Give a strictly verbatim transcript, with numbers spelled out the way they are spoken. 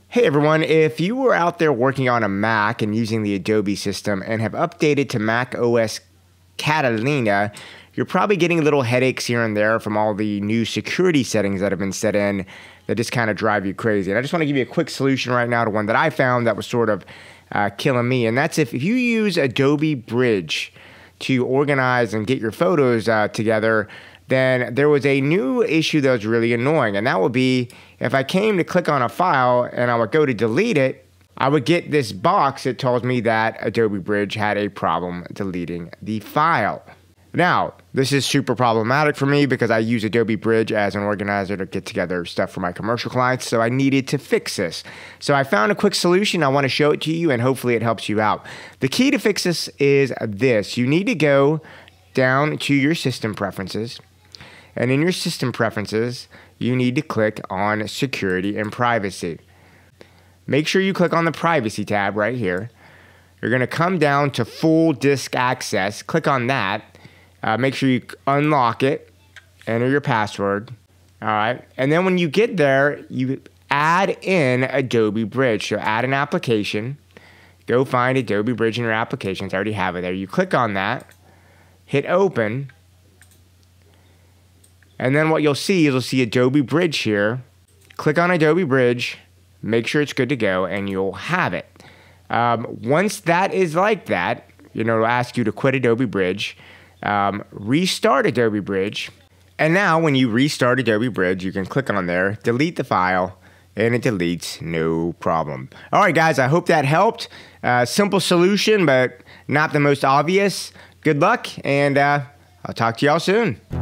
Hey everyone, if you were out there working on a Mac and using the Adobe system and have updated to Mac O S Catalina, you're probably getting little headaches here and there from all the new security settings that have been set in that just kind of drive you crazy. And I just want to give you a quick solution right now to one that I found that was sort of uh, killing me. And that's if, if you use Adobe Bridge to organize and get your photos uh, together, then there was a new issue that was really annoying. And that would be if I came to click on a file and I would go to delete it, I would get this box that tells me that Adobe Bridge had a problem deleting the file. Now, this is super problematic for me because I use Adobe Bridge as an organizer to get together stuff for my commercial clients, so I needed to fix this. So I found a quick solution. I want to show it to you, and hopefully it helps you out. The key to fix this is this. You need to go down to your system preferences, and in your system preferences, you need to click on Security and Privacy. Make sure you click on the Privacy tab right here. You're going to come down to Full Disk Access. Click on that. Uh, make sure you unlock it. Enter your password. All right. And then when you get there, you add in Adobe Bridge. So add an application. Go find Adobe Bridge in your applications. I already have it there. You click on that. Hit Open. And then what you'll see is you'll see Adobe Bridge here. Click on Adobe Bridge, make sure it's good to go, and you'll have it. Um, once that is like that, you know, it'll ask you to quit Adobe Bridge, um, restart Adobe Bridge, and now when you restart Adobe Bridge, you can click on there, delete the file, and it deletes, no problem. All right, guys, I hope that helped. Uh, simple solution, but not the most obvious. Good luck, and uh, I'll talk to y'all soon.